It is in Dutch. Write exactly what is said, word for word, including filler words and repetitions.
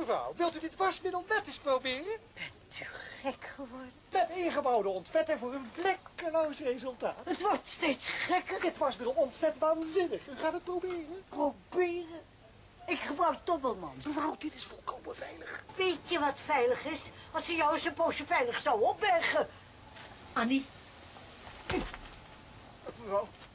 Mevrouw, wilt u dit wasmiddel net eens proberen? Bent u gek geworden? Met ingebouwde ontvetter voor een vlekkeloos resultaat. Het wordt steeds gekker. Dit wasmiddel ontvet waanzinnig. U gaat het proberen. Proberen? Ik gebruik Dobbelman. Mevrouw, dit is volkomen veilig. Weet je wat veilig is? Als ze jou zo'n poosje veilig zou opbergen. Annie. Mevrouw,